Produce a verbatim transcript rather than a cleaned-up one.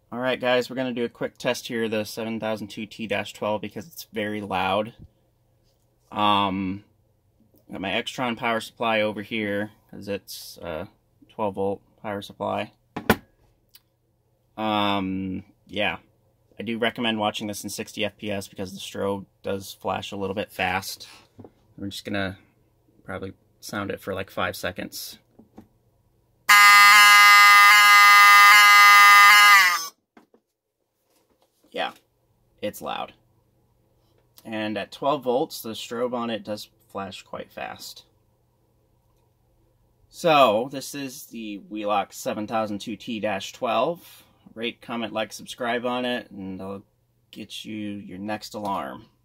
Alright guys, we're going to do a quick test here of the seven thousand two T twelve because it's very loud. Um, got my Extron power supply over here because it's a twelve volt power supply. Um, yeah, I do recommend watching this in sixty F P S because the strobe does flash a little bit fast. We're just going to probably sound it for like five seconds. Yeah, it's loud. And at twelve volts, the strobe on it does flash quite fast. So, this is the Wheelock seven thousand two T twelve. Rate, comment, like, subscribe on it, and I'll get you your next alarm.